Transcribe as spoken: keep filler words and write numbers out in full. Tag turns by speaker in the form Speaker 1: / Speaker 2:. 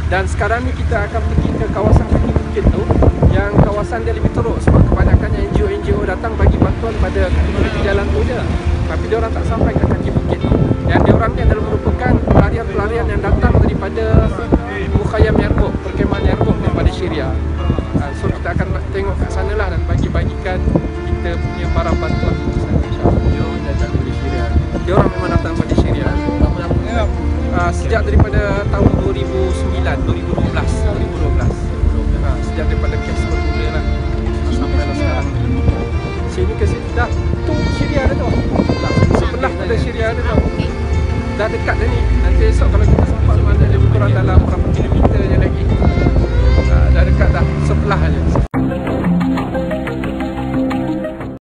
Speaker 1: Dan sekarang ni kita akan pergi ke kawasan kaki bukit tu, yang kawasan dia lebih teruk sebab kebanyakannya N G O N G O datang bagi bantuan pada komuniti jalan tu je. Tapi dia orang tak sampai ke kaki bukit. Dan dia orang ni adalah merupakan pelarian-pelarian yang datang daripada Mukhayam Yarmouk, perkemahan Yarmouk daripada Syria. Uh, so kita akan tengok kat sana lah dan bagi-bagikan kita punya barang bantuan ke sana, insyaAllah.
Speaker 2: Dia orang datang dari Syria.
Speaker 1: Dia orang memang datang daripada Syria.
Speaker 2: Lama-lama
Speaker 1: uh, Sejak daripada tahun dua ribu sembilan, dua ribu dua belas, dua ribu dua belas. Uh, sejak daripada kes bermula lah sampailah sekarang. Sini ke sini dah, tu Syria dah tu. Dah sebelah pada Syria dah tu. Dah dekat dah ni. Nanti esok kalau kita